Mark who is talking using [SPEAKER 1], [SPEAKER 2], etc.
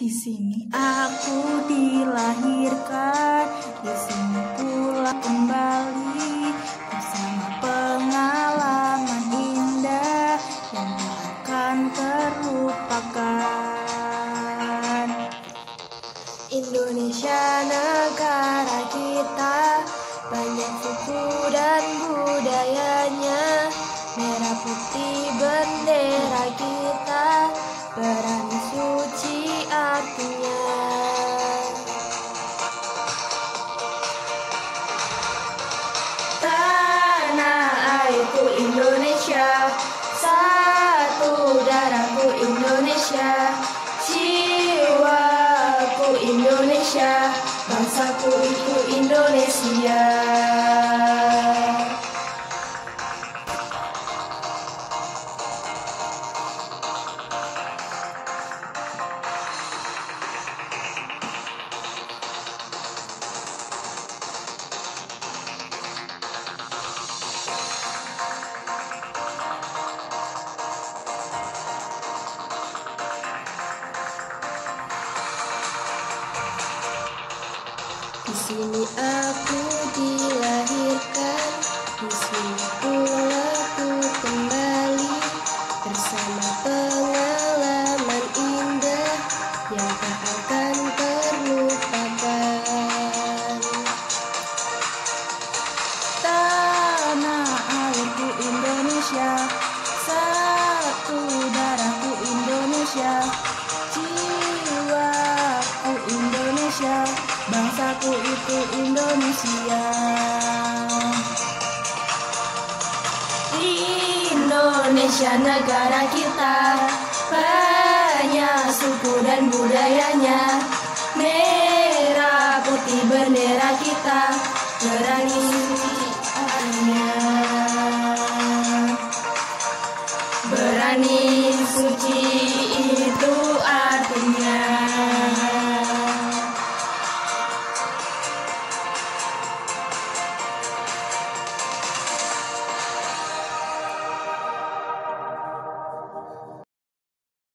[SPEAKER 1] Di sini aku dilahirkan, di sini pula kembali bersama pengalaman indah yang tak akan terlupakan. Indonesia negara kita, banyak suku dan budayanya. Merah putih bendera kita, berani suci artinya. Tanah airku Indonesia, satu darahku Indonesia, jiwaku Indonesia, bangsaku itu Indonesia. Di sini aku dilahirkan, di sini pula ku kembali bersama pengalaman indah yang tak akan terlupakan. Tanah airku Indonesia, satu darahku Indonesia, jiwaku Indonesia, bangsaku itu Indonesia. Indonesia negara kita, banyak suku dan budayanya. Merah putih bendera kita, berani suci artinya. Berani suci itu artinya.